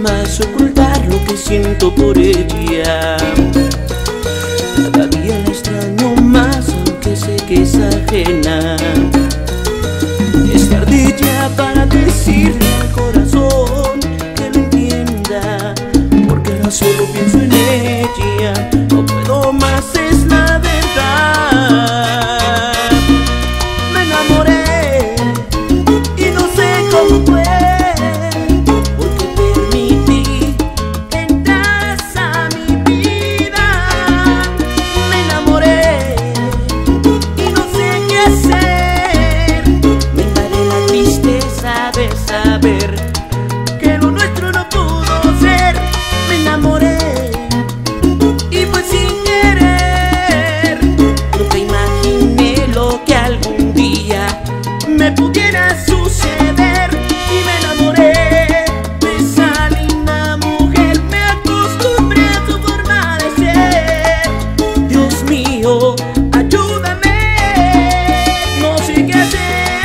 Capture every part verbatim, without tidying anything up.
más ocultar lo que siento por ella. Cada día la extraño más, aunque sé que es ajena. Es tarde ya para decirle al corazón que lo entienda, porque ahora solo pienso en ella. No puedo más, es la verdad. Me enamoré y no sé cómo fue, porque permití que entras a mi vida. Me enamoré y no sé qué hacer. Me invade la tristeza de saber que lo nuestro no pudo ser. Me enamoré y fue sin querer. Nunca imaginé lo que algún día me pudiera suceder. Y me enamoré de esa linda mujer. Me acostumbré a su forma de ser. Dios mío, ayúdame, no sé qué hacer.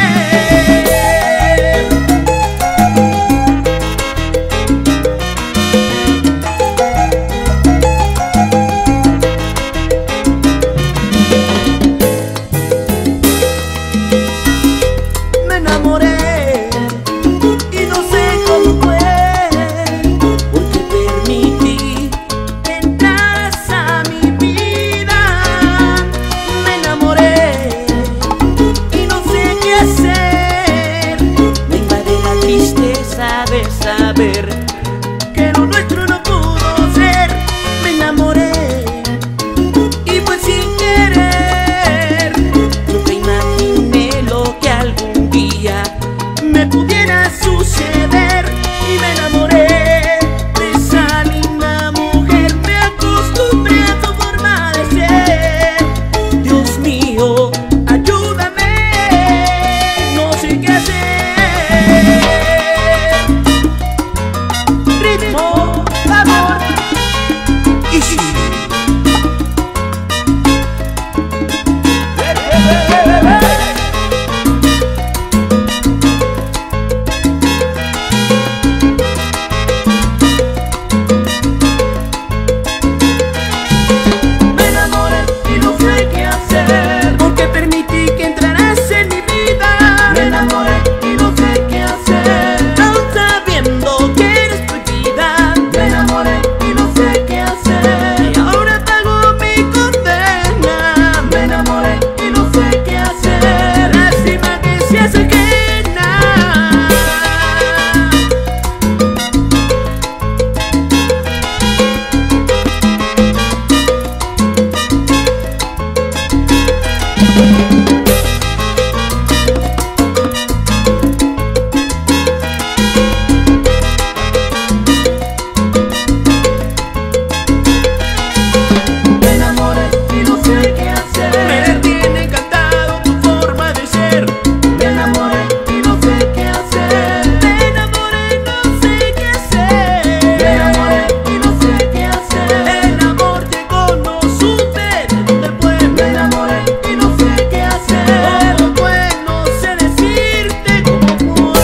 Me enamoré y no sé cómo fue, porque permití que entras a mi vida. Me enamoré y no sé qué hacer. Me invade la tristeza de saber que lo nuestro no pudo ser. Me enamoré y fue sin querer. Nunca imaginé lo que algún día me pudiera suceder. Y me enamoré de esa linda mujer. Me acostumbré a su forma de ser. Dios mío, ayúdame, no sé qué hacer. Ritmo, amor y sí. Me enamoré y no sé qué hacer, porque permití que entraras en mi vida. Me enamoré y no sé qué hacer, aún sabiendo que eres prohibida. Me enamoré y no sé qué hacer, y ahora pago mi condena. Me enamoré y no sé qué hacer, lástima que seas ajena. Me enamoré y no sé qué hacer. Me tiene encantado tu forma de ser. Me enamoré y no sé qué hacer. Me enamoré y no sé qué hacer. Me enamoré y no sé qué hacer. El amor llegó, no supe de dónde fue. Me enamoré y no sé qué hacer. Todo fue, no sé decirte cómo fue.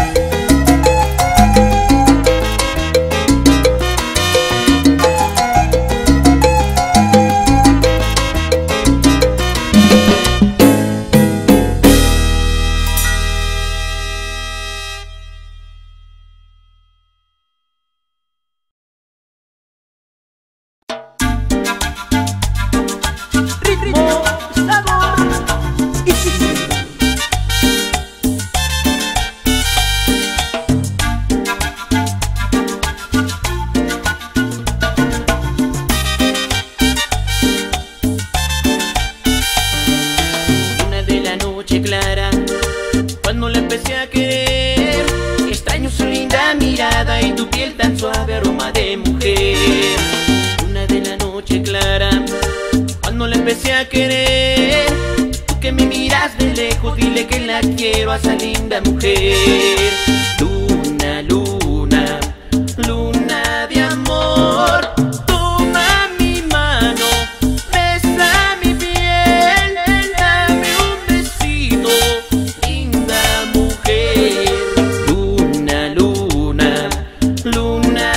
Ritmo, sabor y sí. Una de la noche clara, cuando la empecé a querer, extraño su linda mirada y tu piel tan suave, aroma de mujer. Una de la noche clara, cuando la empecé a querer, tú que me miras de lejos, dile que la quiero a esa linda mujer. Luna, luna, luna de amor, toma mi mano, besa mi piel, dame un besito, linda mujer. Luna, luna, luna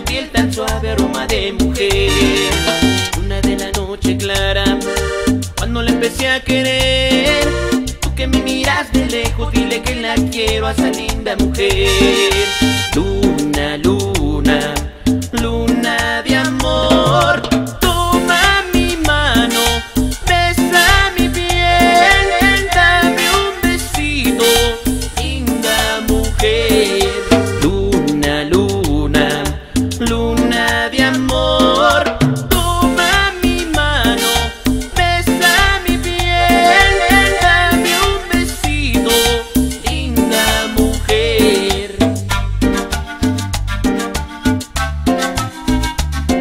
piel tan suave, aroma de mujer. Una de la noche clara, cuando la empecé a querer, tú que me miras de lejos, dile que la quiero a esa linda mujer. Luna, luna, luna de amor, toma mi mano, besa mi piel, dame un besito, linda mujer. Luna, luna, luna de amor, toma mi mano, besa mi piel, dame un besito, linda mujer.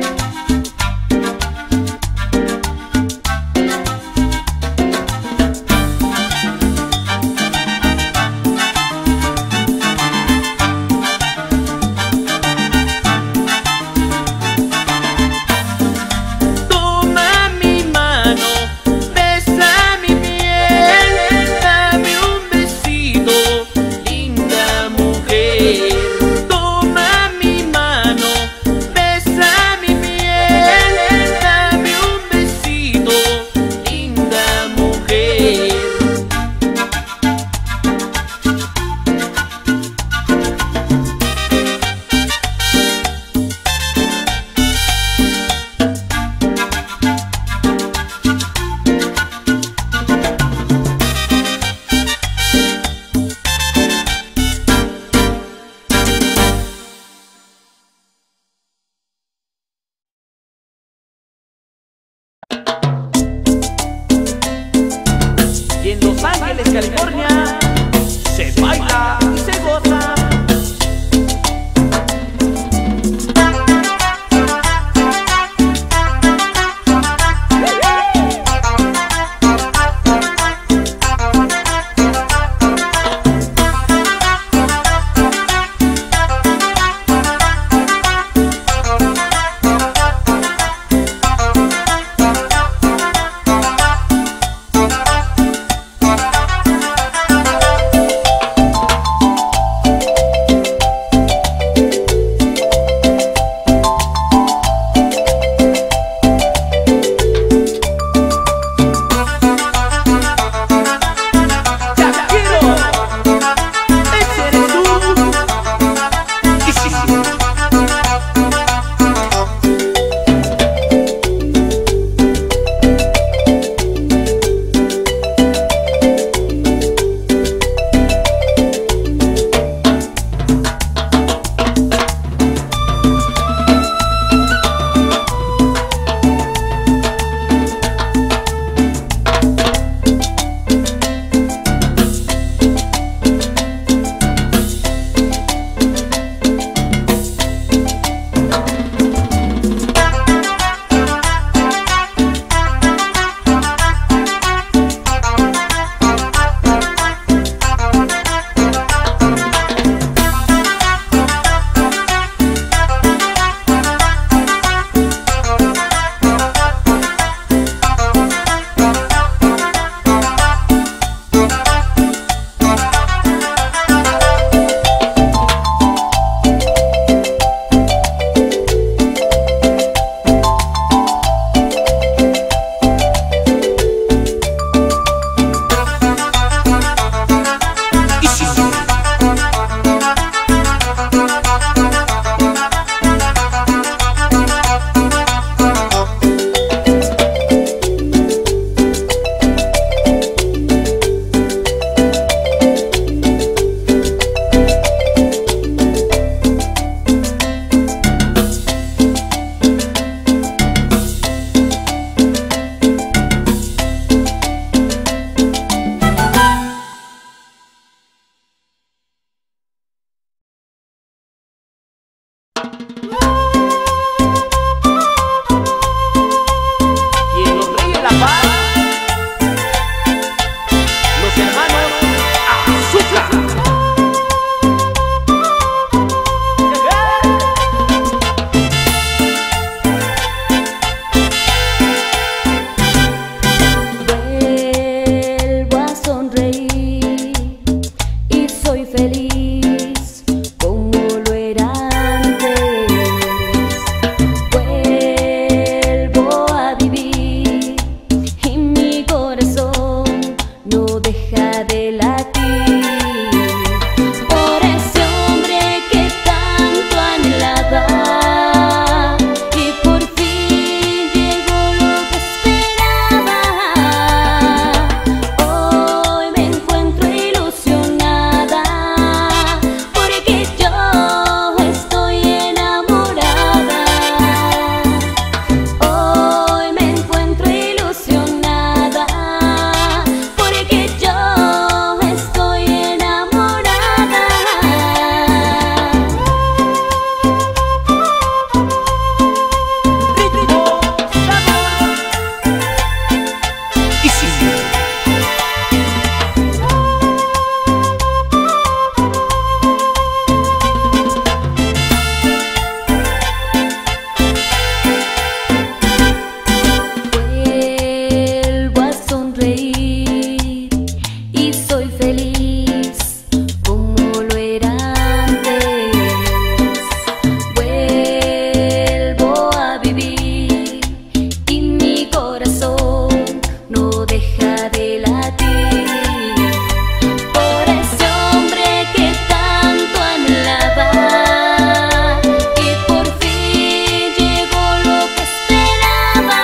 deja de latir por ese hombre que tanto anhelaba, y por fin llegó lo que esperaba.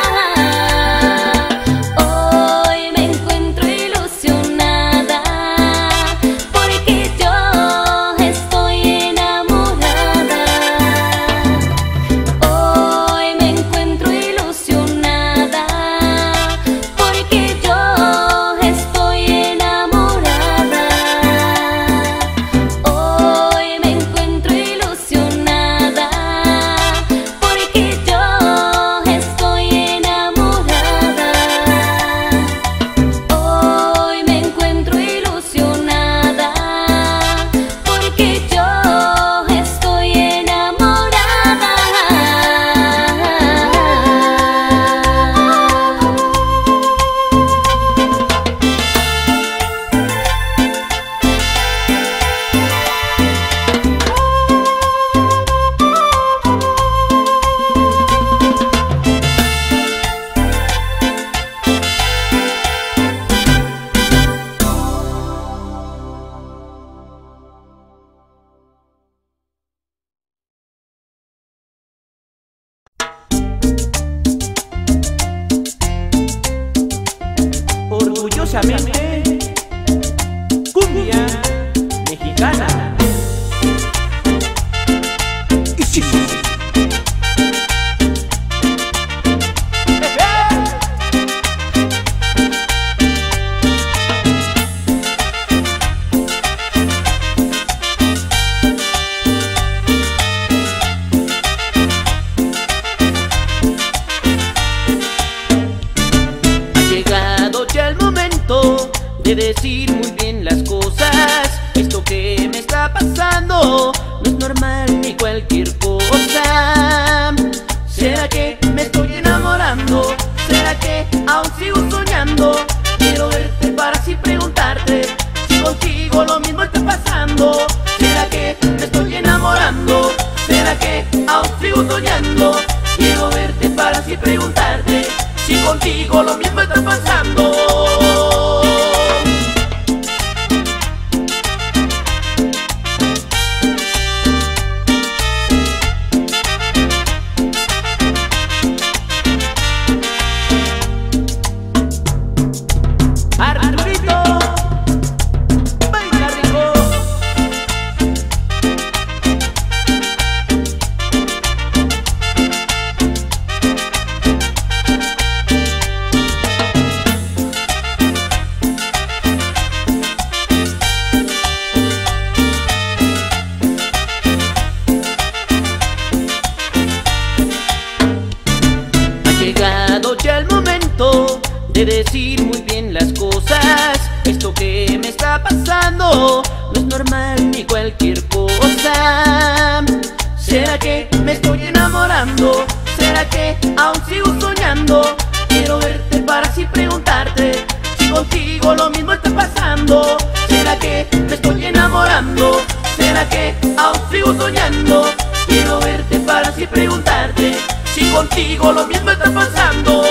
Hoy me encuentro ilusionada porque yo estoy enamorada. Hoy me encuentro ilusionada porque yo estoy enamorada. Hoy me encuentro ilusionada porque yo estoy enamorada. Hoy me encuentro ilusionada porque yo estoy enamorada. Orgullosamente, cumbia mexicana. Y sí. De decir muy bien las cosas. Esto que me está pasando no es normal ni cualquier cosa. ¿Será que me estoy enamorando? ¿Será que aún sigo soñando? Quiero verte para así preguntarte si contigo lo mismo está pasando. ¿Será que me estoy enamorando? ¿Será que aún sigo soñando? Quiero verte para así preguntarte si contigo lo mismo está pasando. De decir muy bien las cosas. Esto que me está pasando no es normal ni cualquier cosa. ¿Será que me estoy enamorando? ¿Será que aún sigo soñando? Quiero verte para así preguntarte si contigo lo mismo está pasando. ¿Será que me estoy enamorando? ¿Será que aún sigo soñando? Quiero verte para así preguntarte si contigo lo mismo está pasando.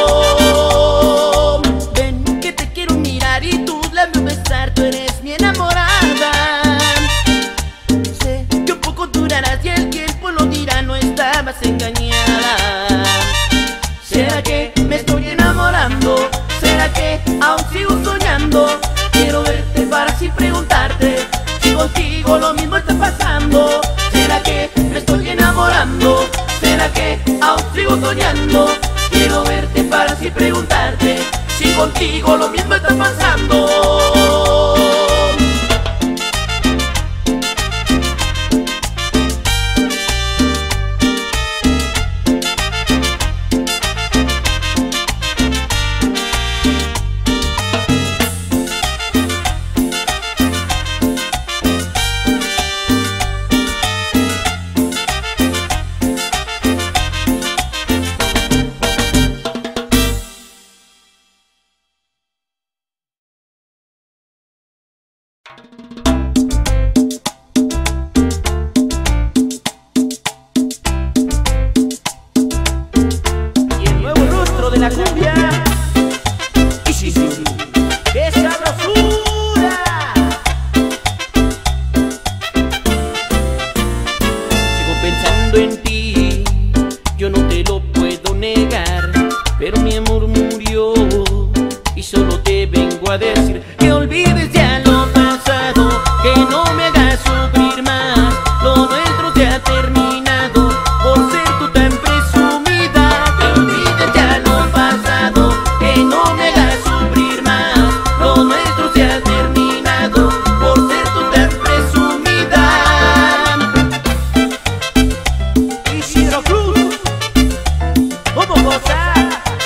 Y tus labios besar, tú eres mi enamorada. Sé que un poco durarás y el tiempo lo dirá, no estabas engañada. ¿Será que me estoy enamorando? ¿Será que aún sigo soñando? Quiero verte para así preguntarte si contigo lo mismo está pasando. ¿Será que me estoy enamorando? ¿Será que aún sigo soñando? Quiero verte para así preguntarte si contigo lo mismo está pasando. Y el nuevo rostro de la cumbia. Y sí, sí. te vengo a decir que olvides ya lo pasado, que no me hagas sufrir más. Lo nuestro se ha terminado por ser tú tan presumida. Que olvides ya lo pasado, que no me hagas sufrir más. Lo nuestro se ha terminado por ser tú tan presumida. Isidro Cruz, ¿cómo gozar?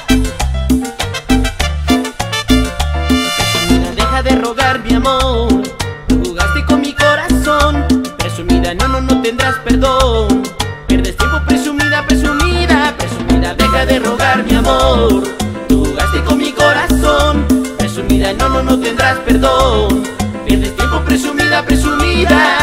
Presumida, deja de rogar mi amor, tú jugaste con mi corazón. Presumida, no, no, no tendrás perdón. Pierdes tiempo, presumida, presumida, presumida, deja de rogar mi amor, tú jugaste con mi corazón. Presumida, no, no, no tendrás perdón. Pierdes tiempo, presumida, presumida.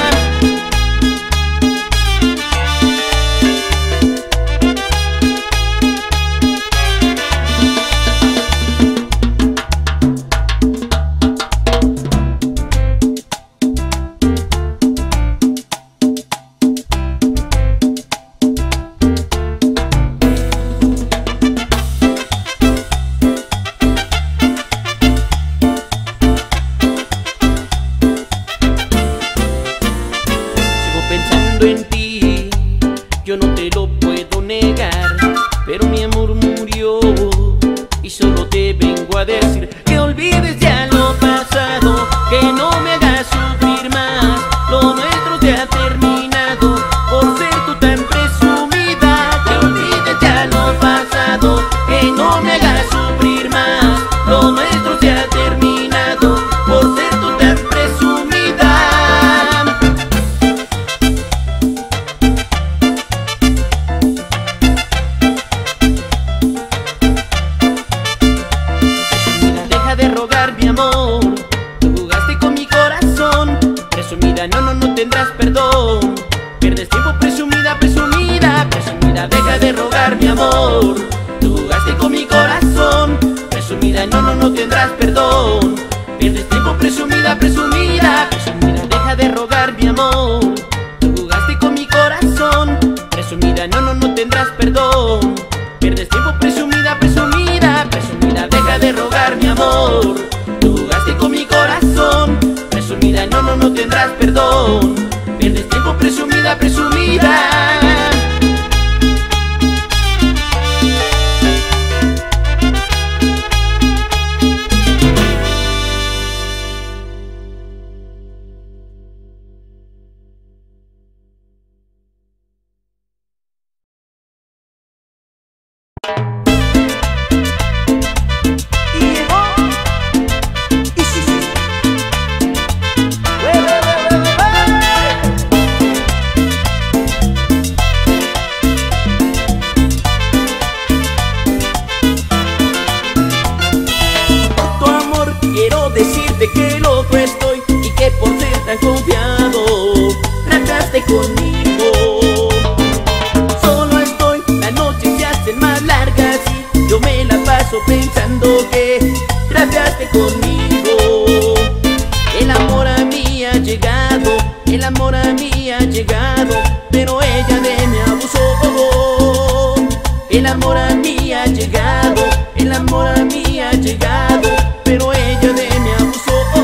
Pensando en ti, yo no te lo puedo negar, pero mi amor murió y solo te vengo a decir que olvides ya lo pasado, que no me hagas sufrir más. Lo nuestro se ha terminado por ser tú tan presumida. Que olvides ya lo pasado, que no me hagas sufrir más. Lo nuestro se ha terminado por ser tú tan presumida. De rogar mi amor, tú jugaste con mi corazón. Presumida, no, no, no tendrás perdón. Pierdes tiempo, presumida, presumida, presumida, deja de rogar mi amor, tú jugaste con mi corazón. Presumida, no, no, no tendrás perdón. Pierdes tiempo, presumida, presumida, presumida, deja de rogar mi amor, tú jugaste con mi corazón. Presumida, no, no, no tendrás perdón. Pierdes tiempo, presumida, presumida, presumida, deja de rogar mi amor, tú jugaste con mi corazón. Presumida, no, no, no tendrás perdón. Pierdes tiempo, presumida, presumida. Decirte que loco estoy y que por ser tan confiado trataste conmigo. Solo estoy, las noches se hacen más largas y yo me la paso pensando que trataste conmigo. El amor a mí ha llegado, el amor a mí ha llegado, pero ella de mí abusó. El amor a mí ha llegado, el amor a mí ha llegado, pero ella de mí abusó.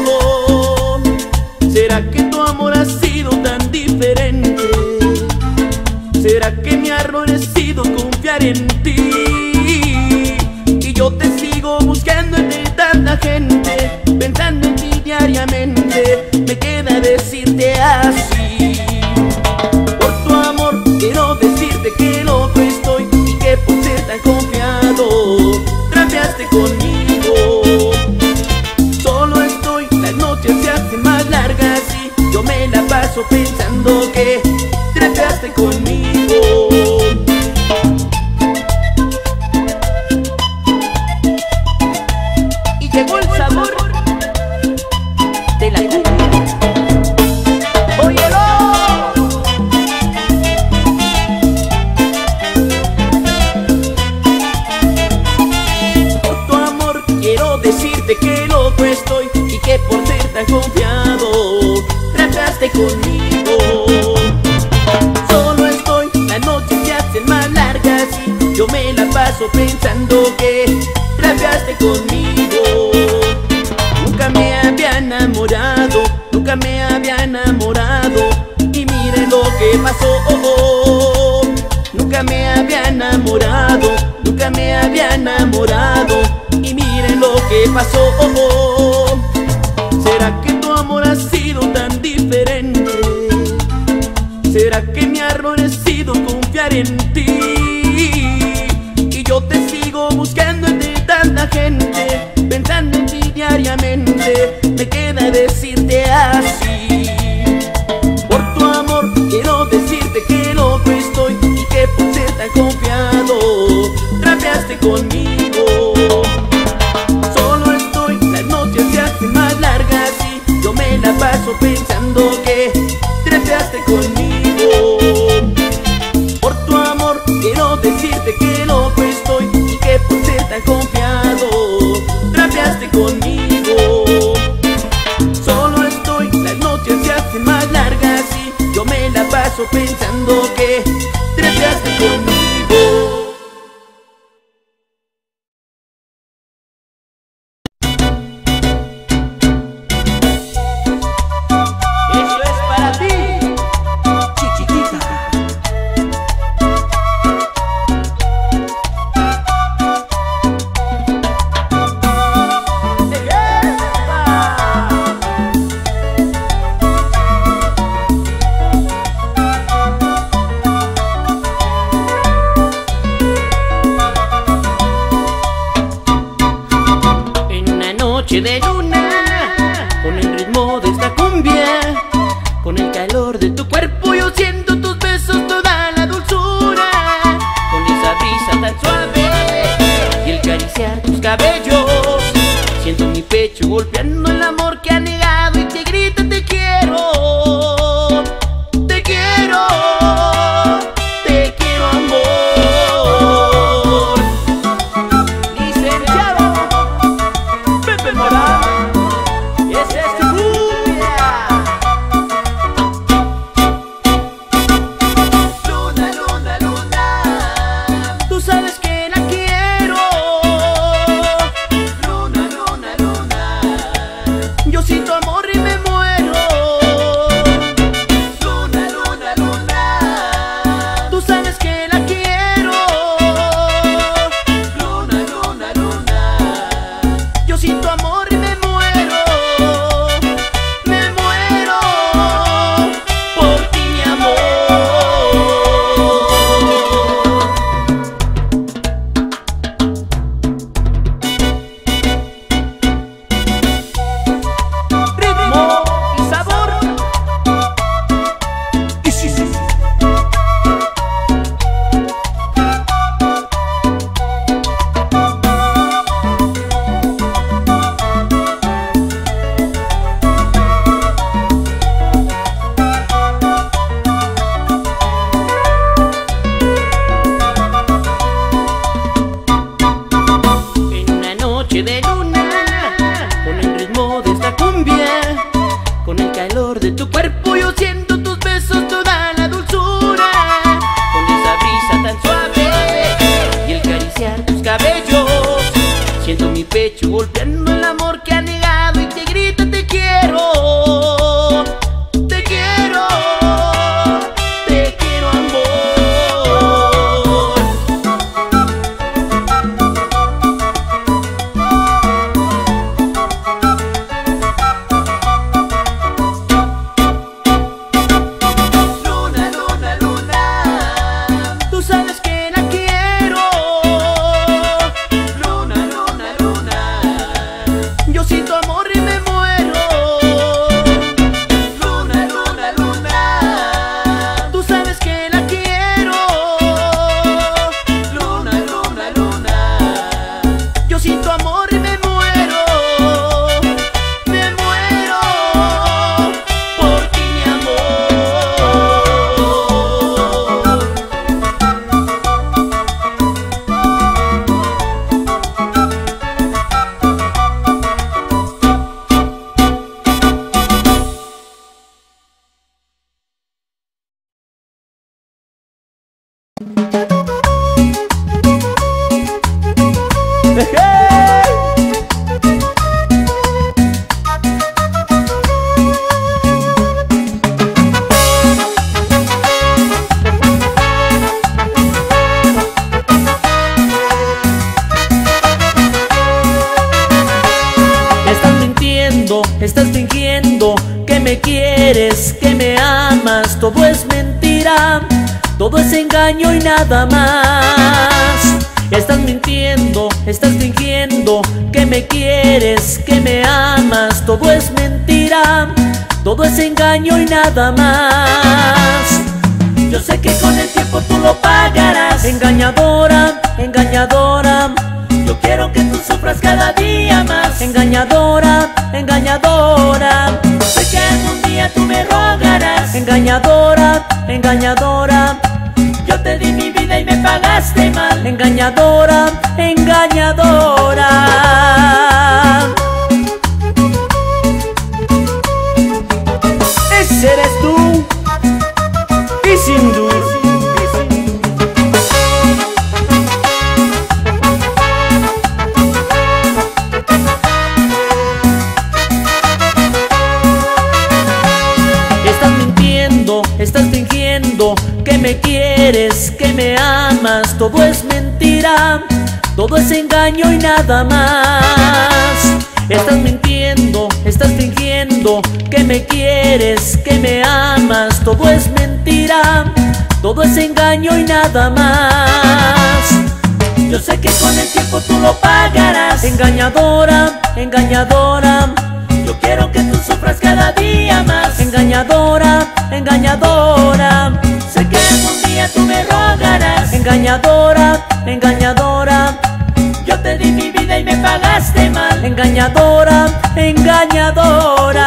¿Será que tu amor ha sido tan diferente? ¿Será que mi error ha sido confiar en ti? Y yo te sigo buscando entre tanta gente, pensando en ti diariamente. Me queda decirte así: por tu amor quiero decirte que loco estoy y que por ser tan confiado trafiaste conmigo. Solo estoy, las noches se hacen más largas y yo me la paso pensando que trataste conmigo. Y llegó el sabor de la cumbia. ¡Óyelo! Por tu amor quiero decirte que loco estoy y que por ser tan confiado trataste conmigo. Solo estoy, las noches se hacen más largas y yo me la paso pensando que trataste conmigo. nunca me había enamorado. Y miren lo que pasó. ¿Será que tu amor ha sido tan diferente? ¿Será que mi error ha sido confiar en ti? Y yo te sigo buscando entre tanta gente, pensando en ti diariamente. Me queda decirte así: por tu amor quiero decirte que loco estoy, y que por ser tan confiado trapeaste conmigo. Solo estoy, las noches se hacen más largas y yo me la paso pensando que trapeaste conmigo. Por tu amor quiero decirte que loco estoy, y que por ser tan confiado trapeaste conmigo. Solo estoy, las noches se hacen más largas y yo me la paso pensando que trapeaste conmigo. De luna, con el ritmo de esta cumbia, con el calor de tu cuerpo, yo siento tus besos, toda la dulzura, con esa brisa tan suave y el acariciar tus cabellos. Siento mi pecho golpeando el amor que ha negado y te grita te quiero, te quiero, te quiero amor. De luna, con el ritmo de esta cumbia, con el calor de tu cuerpo, yo siento tus besos, toda la dulzura, con esa brisa tan suave y el acariciar tus cabellos. Siento mi pecho golpeando el amor que ha negado y te grita te quiero, te quiero, te quiero amor. mintiendo, estás fingiendo que me quieres, que me amas. Todo es mentira, todo es engaño y nada más. Estás mintiendo, estás fingiendo que me quieres, que me amas. Todo es mentira, todo es engaño y nada más. Yo sé que con el tiempo tú lo pagarás. Engañadora, engañadora, yo quiero que tú sufras cada día más. Engañadora, engañadora, sé que algún día tú me rogarás. Engañadora, engañadora, yo te di mi vida y me pagaste mal. Engañadora, engañadora. Ese eres tú, Isindur. Estás mintiendo, estás fingiendo que me quieres, que me amas. Todo es mentira, todo es engaño y nada más. Estás mintiendo, estás fingiendo que me quieres, que me amas. Todo es mentira, todo es engaño y nada más. Yo sé que con el tiempo tú lo pagarás. Engañadora, engañadora, yo quiero que tú sufras cada día más. Engañadora, engañadora, sé que algún día tú me rogarás. Engañadora, engañadora, yo te di mi vida y me pagaste mal. Engañadora, engañadora.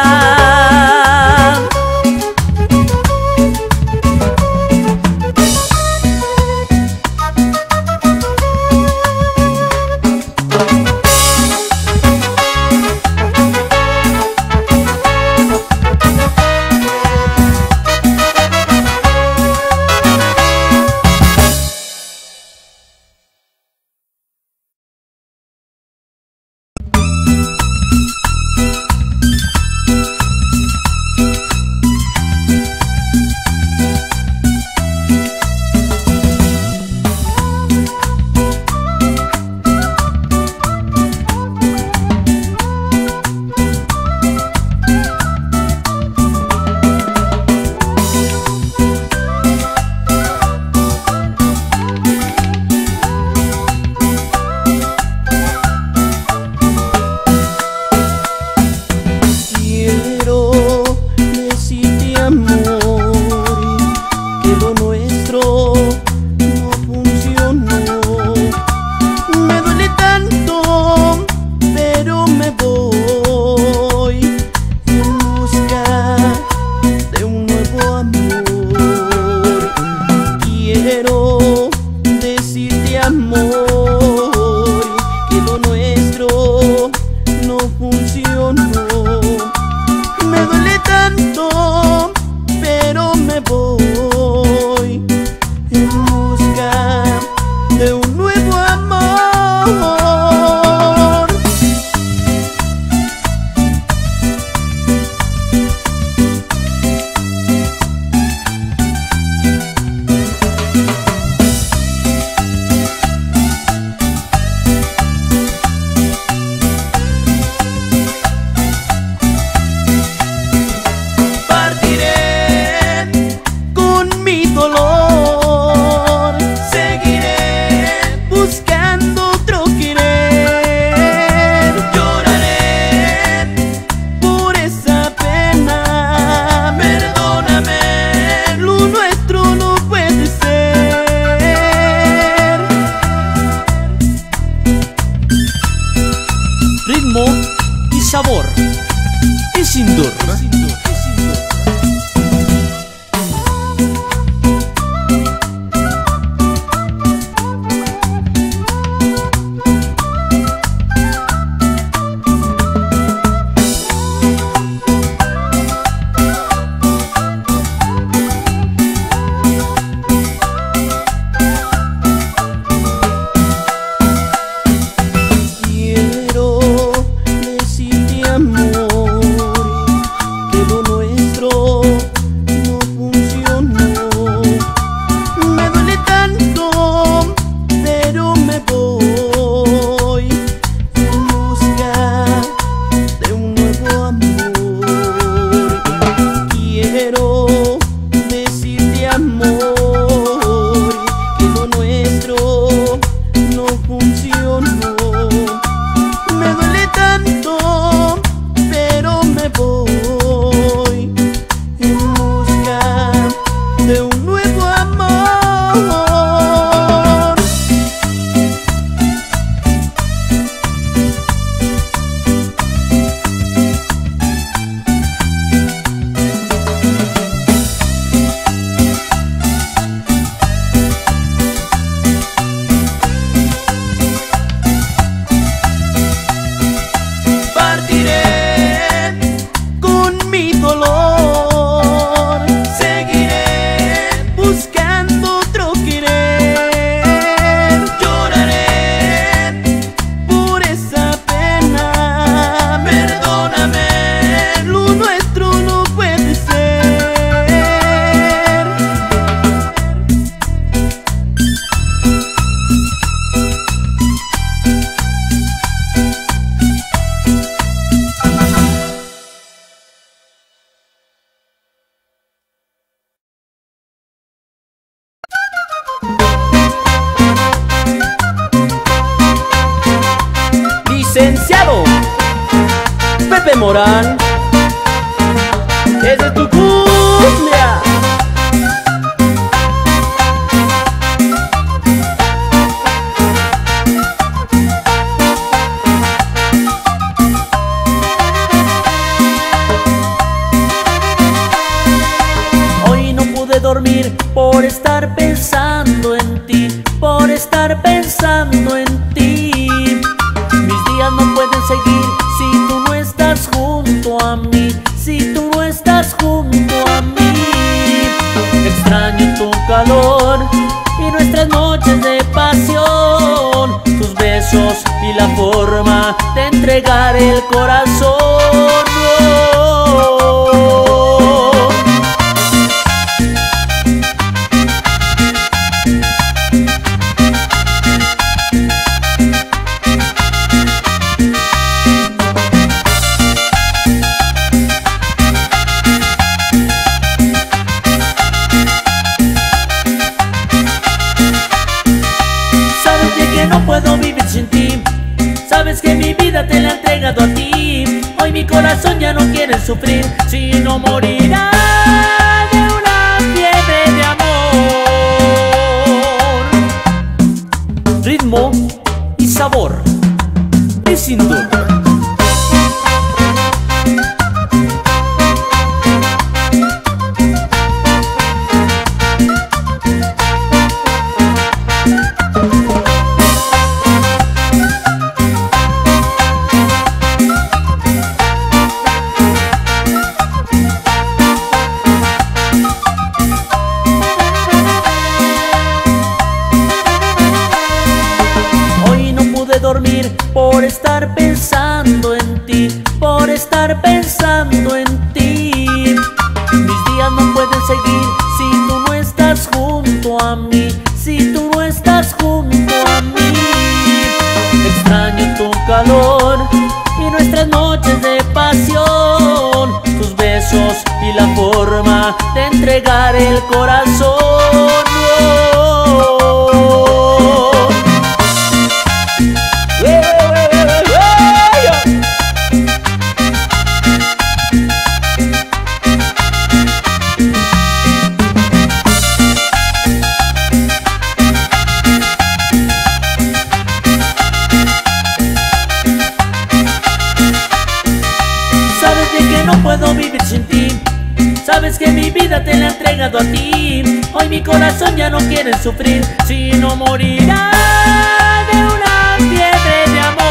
sabor. Isindur. Quiero decirte, amor, que lo nuestro Pepe Morán. Esa es tu cumbia. Hoy no pude dormir por estar pensando en ti, por estar pensando en ti. Mis días no pueden seguir si tú no estás junto a mí, si tú no estás junto a mí. Extraño tu calor y nuestras noches de pasión, tus besos y la forma de entregar el corazón. No puedo vivir sin ti, sabes que mi vida te la he entregado a ti. Hoy mi corazón ya no quiere sufrir, si no morirá de una fiebre de amor. Ritmo y sabor y sin duda. Dormir por estar pensando en ti, por estar pensando en ti. Mis días no pueden seguir si tú no estás junto a mí, si tú no estás junto a mí. Extraño tu calor y nuestras noches de pasión, tus besos y la forma de entregar el corazón. No puedo vivir sin ti, sabes que mi vida te la he entregado a ti. Hoy mi corazón ya no quiere sufrir, si no morirá de una fiebre de amor.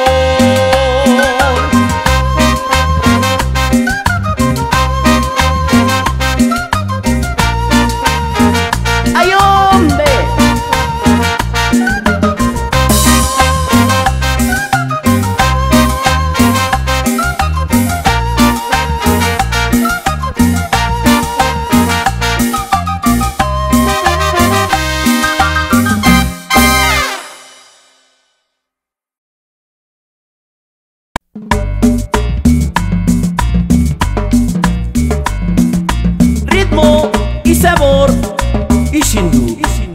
¡Ay, hombre! Ritmo y sabor y sin duda.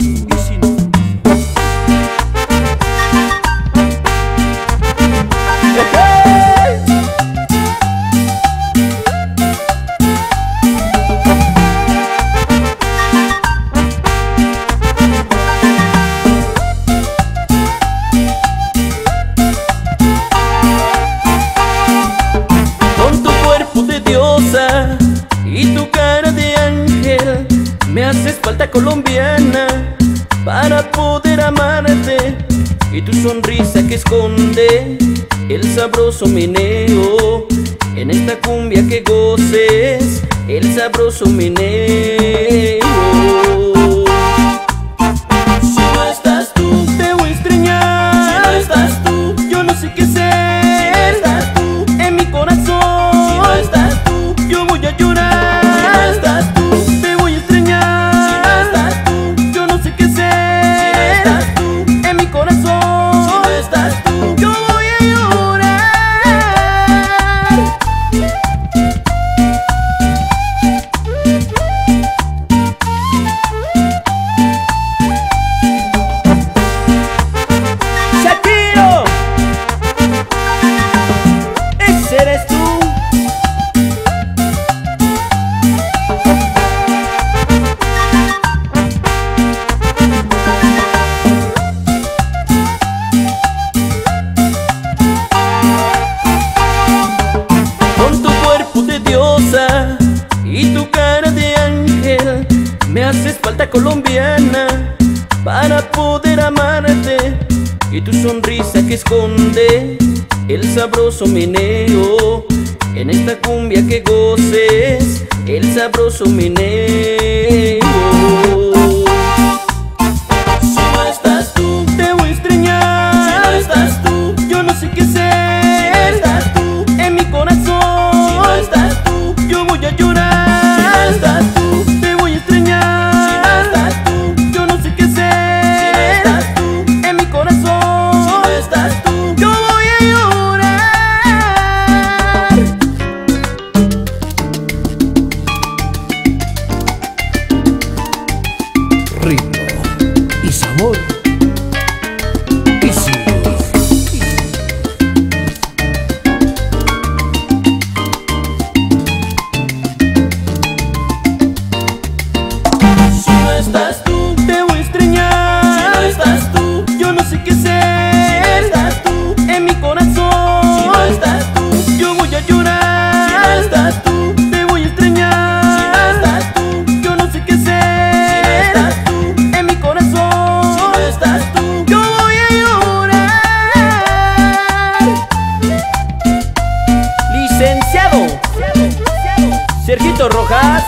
Y tu cara de ángel, me haces falta colombiana para poder amarte. Y tu sonrisa que esconde el sabroso meneo, en esta cumbia que goces el sabroso meneo. Si no estás tú, te voy a extrañar. Si no estás tú, yo no sé qué hacer. Si no estás tú, en mi corazón. Si no estás tú, yo voy a llorar. Si no estás tú, te voy a extrañar. Si no estás tú, yo no sé qué hacer. Si no estás tú, en mi corazón. Si no estás tú, yo voy a llorar. colombiana para poder amarte, y tu sonrisa que esconde el sabroso meneo. En esta cumbia que goces el sabroso meneo. Si no estás tú, te voy a extrañar. Si no estás tú, yo no sé qué hacer. Si no estás tú, en mi corazón. Si no estás tú, yo voy a llorar. Si no estás tú, te voy a extrañar. Si no estás tú, yo no sé qué hacer. Si no estás tú, en mi corazón. Si no estás tú, yo voy a llorar. Ritmo y sabor. Easy. Si no estás tú, te voy a extrañar. Si no estás tú, yo no sé qué hacer. Si no estás tú, en mi corazón. Si no estás tú, yo voy a llorar. Si no estás tú, te voy a extrañar. Si no estás tú, yo no sé qué hacer. Si no estás tú, en mi corazón. Si no estás tú, yo voy a llorar. Licenciado Sergito Rojas.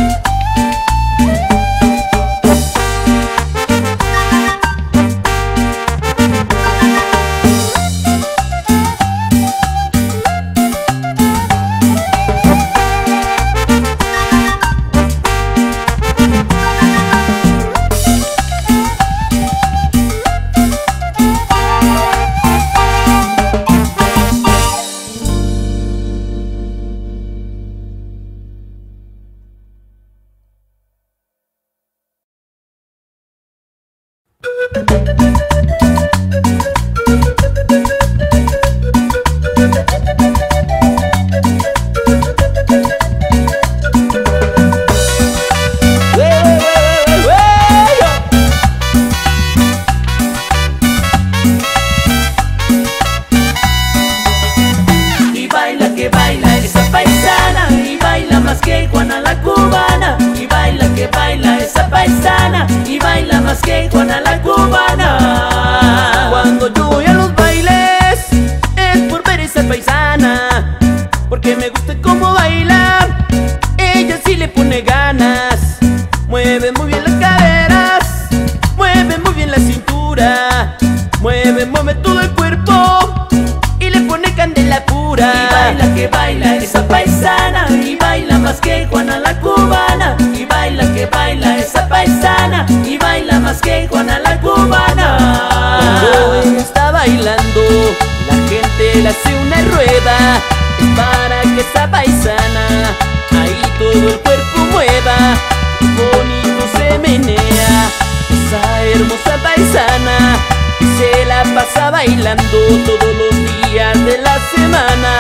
Y baila que baila esa paisana, y baila más que Juana la cubana. Y baila que baila esa paisana, y baila más que Juana la cubana. Cuando yo voy a los bailes es por ver esa paisana, porque me gusta cómo baila. Ella sí le pone ganas, mueve muy bien las caderas, mueve muy bien la cintura, mueve, mueve todo el cuerpo y le pone candela pura. Y baila que baila esa paisana, y baila más que Juana la cubana. Y baila que baila esa paisana, y baila más que Juana la cubana. Cuando ella está bailando, la gente le hace una rueda. Es para que esa paisana ahí todo el cuerpo mueva, bonito se menea. Esa hermosa paisana que se la pasa bailando todos los días de la semana.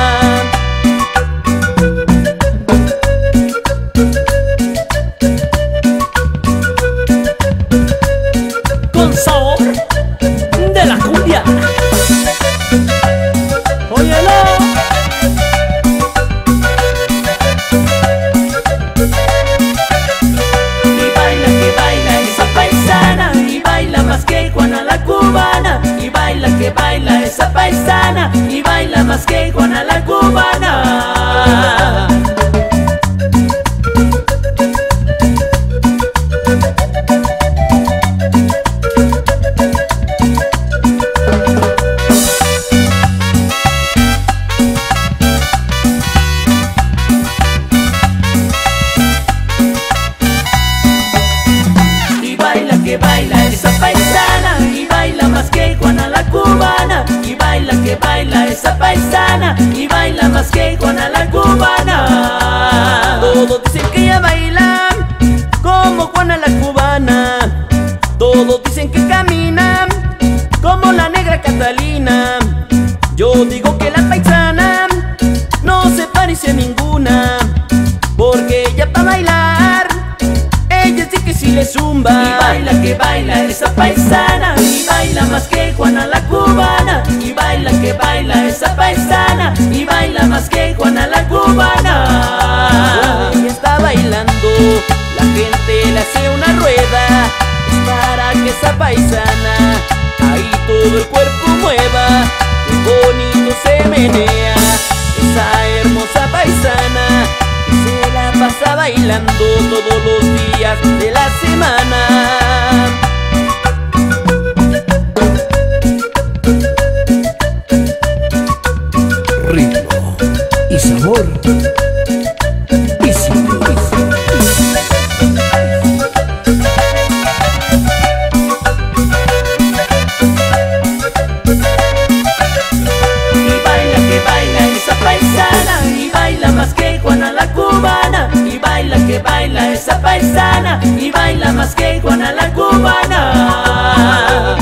Con sabor de la cumbia. Óyelo. Y baila que baila esa paisana, y baila más que Juana la cubana. Y baila que baila esa paisana, y baila más que Juana la cubana. Y baila que baila esa paisana, y baila más que Juana la cubana. Y baila que baila esa paisana, y baila más que Juana la cubana. Todos dicen que ella baila como Juana la cubana. Todos dicen que camina como la negra Catalina. Yo digo que la paisana no se parece a ninguna, porque ella para bailar, ella sí que sí le zumba. Y baila que baila esa paisana, y baila más que Juana la cubana. Y baila que baila esa paisana, y baila más que Juana la paisana que se la pasa bailando todos los días de la semana. Ritmo y sabor. Isidro. Y baila que baila esa paisana, y baila más que Juana la cubana. Y baila que baila esa paisana, y baila más que Juana la cubana.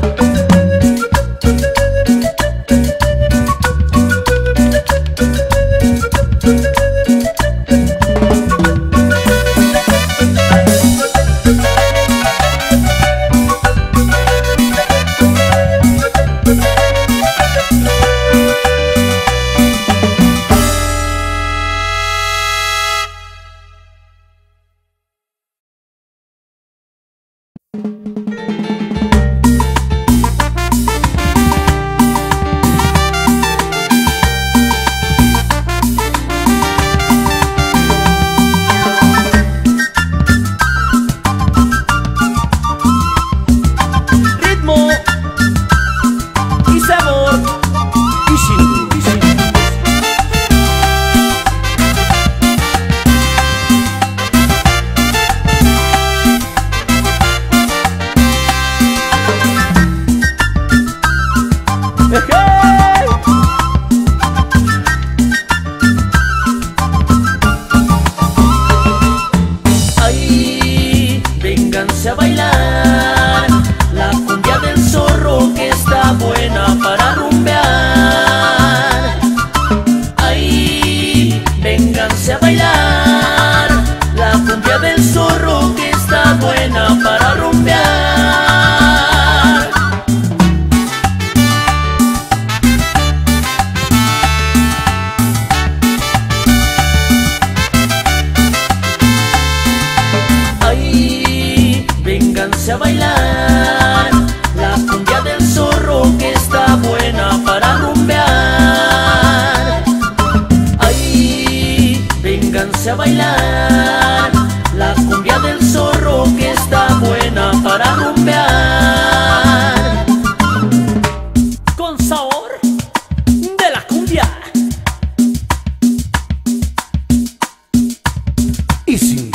Ay, vénganse a bailar la cumbia del zorro que está buena para rumbear. Ay, vénganse a bailar la cumbia del zorro que está buena para rumbear. Ay, vénganse a bailar la cumbia del zorro que está buena para rumbear. Ay, vénganse a bailar la cumbia del zorro que está buena para rumbear. Con sabor de la cumbia. Isidro.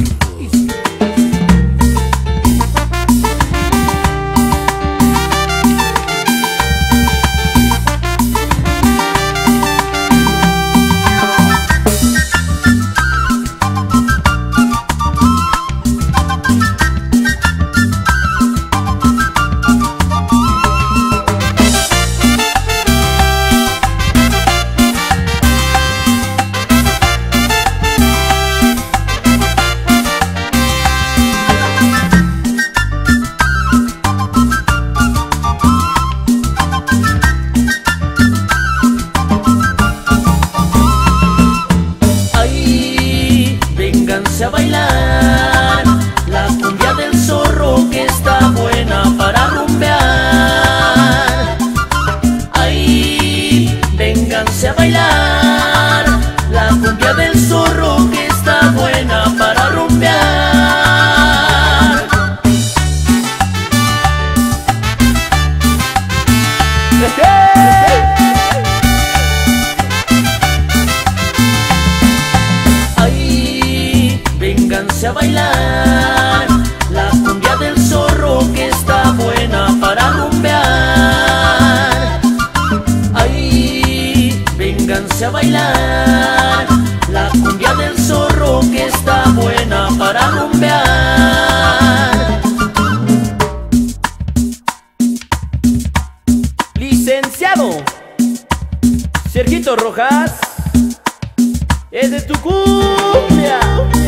Ay, vénganse a bailar la cumbia del zorro que está buena para rumbear. Ay, vénganse a bailar la cumbia del zorro que está buena para rumbear. Ay, vénganse a bailar la cumbia del zorro que está buena para rumbear. Ay, vénganse a bailar la cumbia del zorro que está buena para rumbear. Licenciado Sergito Rojas, es de tu cumbia.